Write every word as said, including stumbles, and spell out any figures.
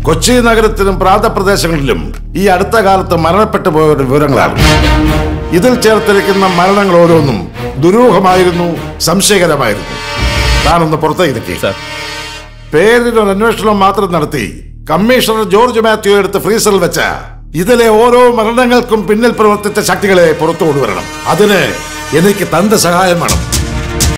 കൊച്ചി നഗരത്തിലും പ്രാന്തപ്രദേശങ്ങളിലും ഈ അടുത്ത കാലത്ത് മരണപ്പെട്ടു പോയവരുടെ വിവരങ്ങളാണ്. ഇതിൽ ചേർത്തിരിക്കുന്ന മരണങ്ങൾ ഓരോന്നും ദുരൂഹമായിരുന്നു, സംശയകരമായിരുന്നു. താനൊന്ന് പുറത്തേക്ക് പേരിനൊരു അന്വേഷണം മാത്രം നടത്തി കമ്മീഷണർ ജോർജ് മാത്യു എടുത്ത് ഫ്രീസറിൽ വെച്ച ഇതിലെ ഓരോ മരണങ്ങൾക്കും പിന്നിൽ പ്രവർത്തിച്ച ശക്തികളെ പുറത്തു കൊണ്ടുവരണം. അതിന് എനിക്ക് തന്റെ സഹായം വേണം.